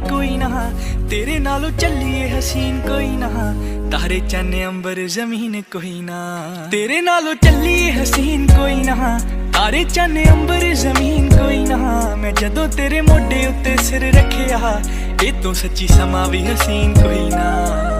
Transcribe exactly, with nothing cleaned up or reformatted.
कोई ना, तेरे नालों चलिए हसीन कोई ना, तारे चन्ने अंबर जमीन कोई ना, तेरे नालों चलिए हसीन कोई ना, तारे चन्ने अंबर जमीन कोई ना। मैं जदों तेरे मोढे उत्ते सिर रखिया, ए तो सच्ची समा भी हसीन कोई ना।